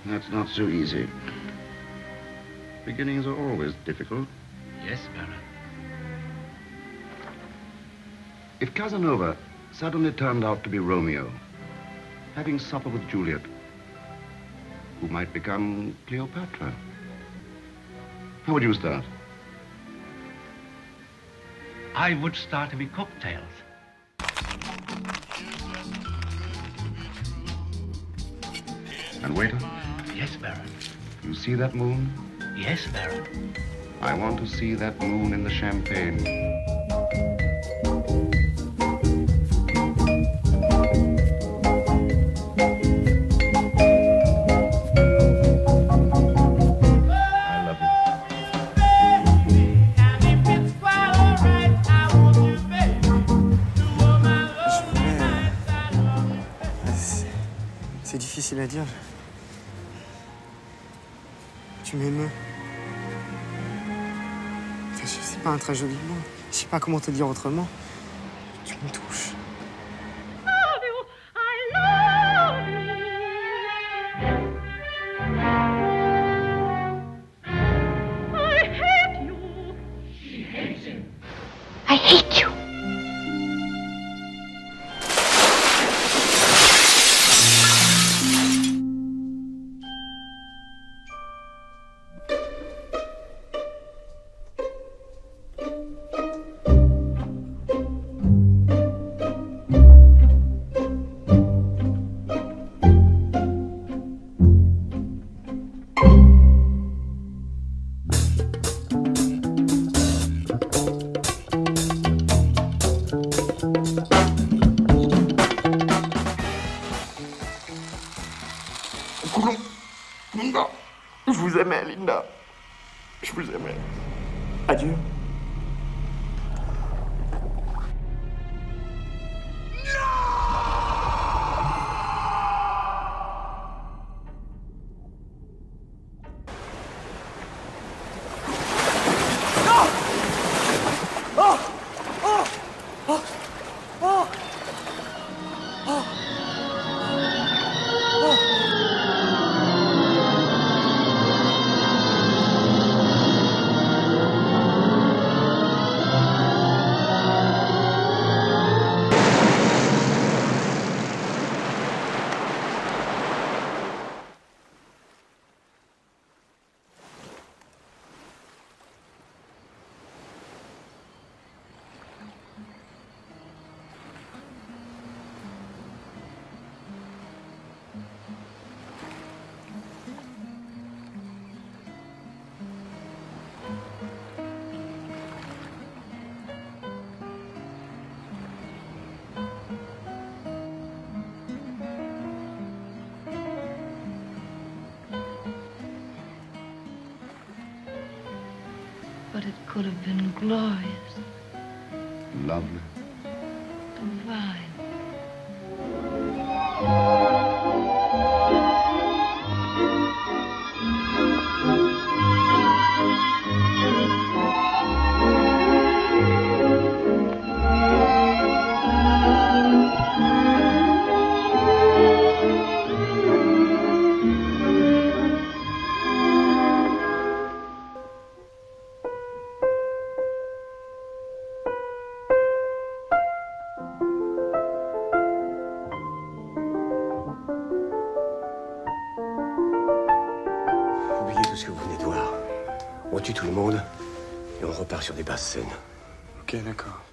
That's not so easy. Beginnings are always difficult. Yes, Baron. If Casanova suddenly turned out to be Romeo, having supper with Juliet, who might become Cleopatra? How would you start? I would start with cocktails. And waiter? Yes, Baron. You see that moon? Yes, Baron. I want to see that moon in the champagne. C'est difficile à dire. Tu m'émeus. C'est pas un très joli mot. Je sais pas comment te dire autrement. Tu me touches. I hate you. Linda, je vous aimais, Linda. Je vous aimais. Adieu. But it could have been glorious. Lovely. Divine. Oubliez tout ce que vous venez de voir. On tue tout le monde et on repart sur des basses scènes. Ok, d'accord.